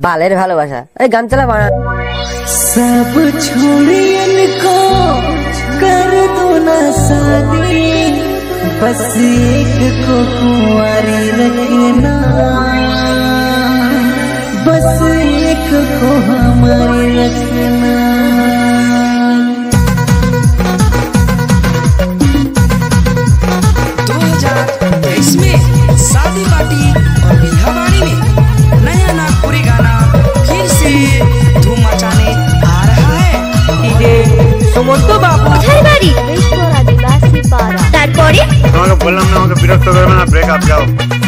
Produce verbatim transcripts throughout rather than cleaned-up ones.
बालेर भालोबासा ए गान चला बाना। सब छोड़ियन को कर दो ना शादी, बस एक को कुंवारी रखना, बस एक को हमारी रखना। दो हजार तेईस में शादी पार्टी और बिहाबाड़ी में नया नागपुरी गाना फिर से धूम मचाने आ रहा है। डीजे सुमंतो बाबू ঘরবাড়ি বেশপুর আদিবাসী পাড়া। তারপরে তোমাকে বললাম না আমাকে বিরক্ত করবে না, ব্রেকআপ যাও।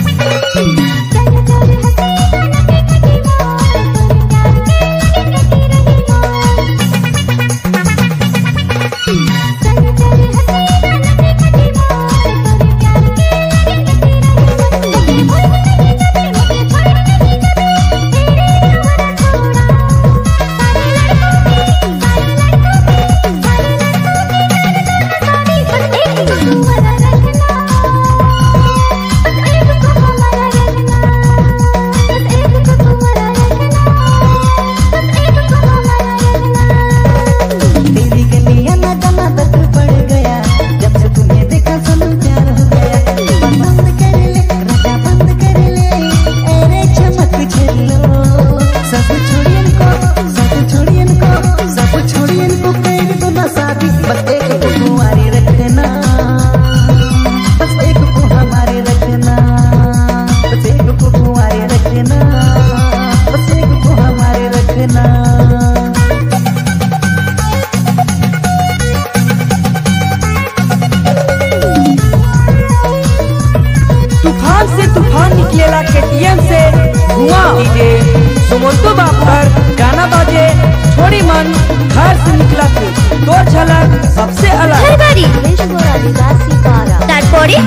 तूफान से तूफान निकलेला केटीएम से धुआं। डीजे सुमंतो बाबू पर गाना बाजे छोड़ी मन घर से निकला थे दो झलक सबसे अलग। ঘরবাড়ি বেশপুর আদিবাসী পাড়া। তারপরে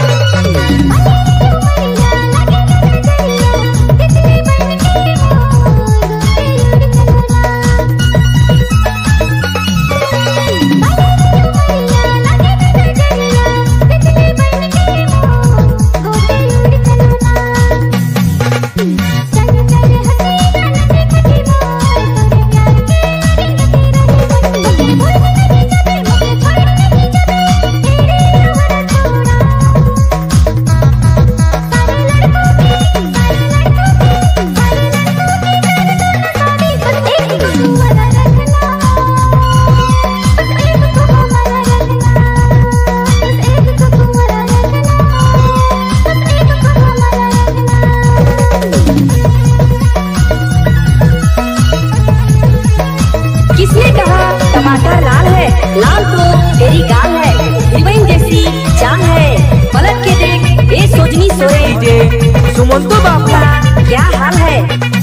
किसने कहा टमाटर लाल है? लाल तो तेरी गाल है, हीरोइन जैसी जान है, पलट के देख ये सोचनी सोए। डीजे सुमंतो बाबू क्या हाल है?